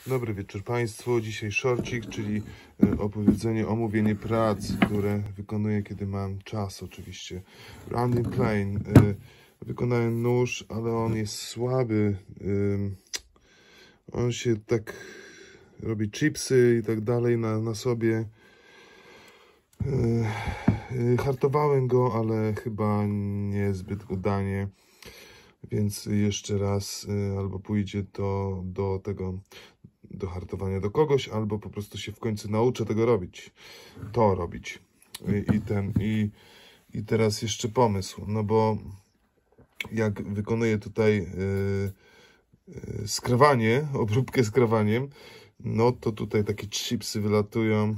Dobry wieczór Państwu. Dzisiaj szorcik, czyli omówienie prac, które wykonuję, kiedy mam czas oczywiście. Rounding plane. Wykonałem nóż, ale on jest słaby. On się tak robi chipsy i tak dalej na sobie. Hartowałem go, ale chyba niezbyt udanie. Więc jeszcze raz albo pójdzie to do hartowania do kogoś, albo po prostu się w końcu nauczę tego robić. I teraz jeszcze pomysł, no bo jak wykonuję tutaj skrawanie, obróbkę skrawaniem, no to tutaj takie chipsy wylatują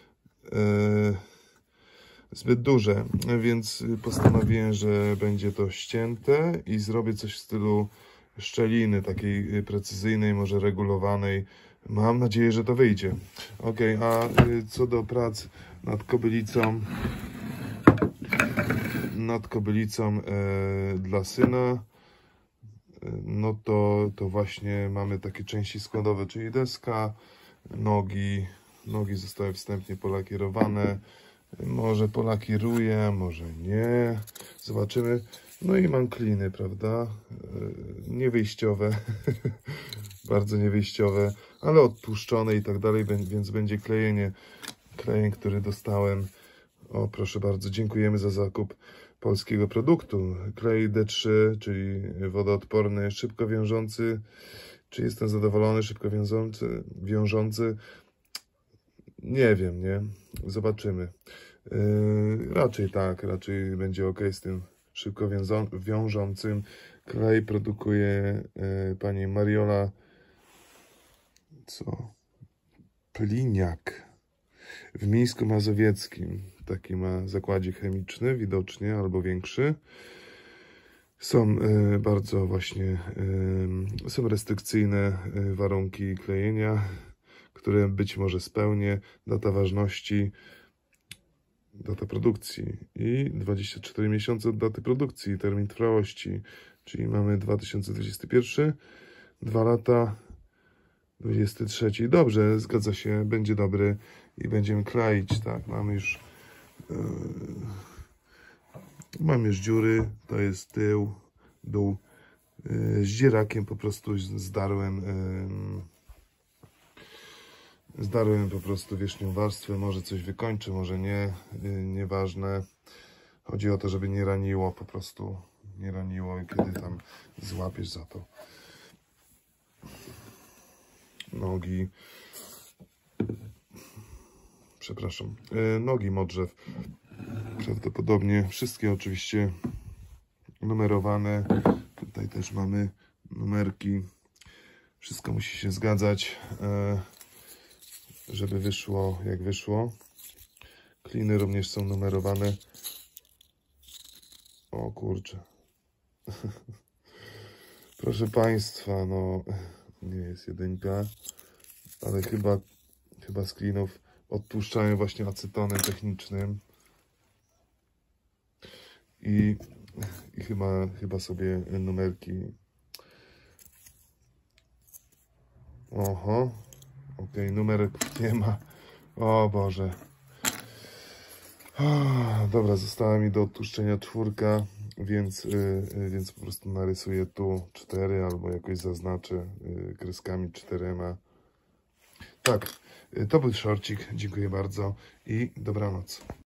zbyt duże, więc postanowiłem, że będzie to ścięte i zrobię coś w stylu szczeliny, takiej precyzyjnej, może regulowanej. Mam nadzieję, że to wyjdzie. Ok, a co do prac nad kobylicą dla syna, no to właśnie mamy takie części składowe, czyli deska, nogi zostały wstępnie polakierowane. Może polakieruję, może nie. Zobaczymy. No i mam kliny, prawda? Niewyjściowe. Bardzo niewyjściowe, ale odtłuszczone i tak dalej, więc będzie klejeń, który dostałem. O, proszę bardzo, dziękujemy za zakup polskiego produktu. Klej D3, czyli wodoodporny, szybko wiążący. Czy jestem zadowolony? Szybko wiążący? Nie wiem, nie? Zobaczymy. Raczej tak, raczej będzie ok z tym szybko wiążącym. Klej produkuje pani Mariola Pliniak w Mińsku Mazowieckim. Taki ma zakładzik chemiczny, widocznie, albo większy. Są bardzo właśnie są restrykcyjne warunki klejenia, które być może spełnię. Data ważności, data produkcji i 24 miesiące od daty produkcji, termin trwałości, czyli mamy 2021, 2 lata, 23. Dobrze, zgadza się, będzie dobry i będziemy kleić, tak, mam już dziury, to jest tył, dół, z dzierakiem po prostu zdarłem po prostu wierzchnią warstwę, może coś wykończę, może nie, nieważne. Chodzi o to, żeby nie raniło, po prostu nie raniło, kiedy tam złapiesz za to. Nogi, przepraszam, nogi modrzew, prawdopodobnie wszystkie oczywiście numerowane. Tutaj też mamy numerki, wszystko musi się zgadzać, żeby wyszło jak wyszło. Kliny również są numerowane. O kurczę. Proszę Państwa, no nie jest jedynka, ale chyba z klinów odtłuszczałem właśnie acetonem technicznym i chyba sobie numerki. Oho. Ok, numerek nie ma. O Boże. Dobra, została mi do odtłuszczenia 4, więc po prostu narysuję tu 4 albo jakoś zaznaczę kreskami 4. Tak, to był szorcik. Dziękuję bardzo i dobranoc.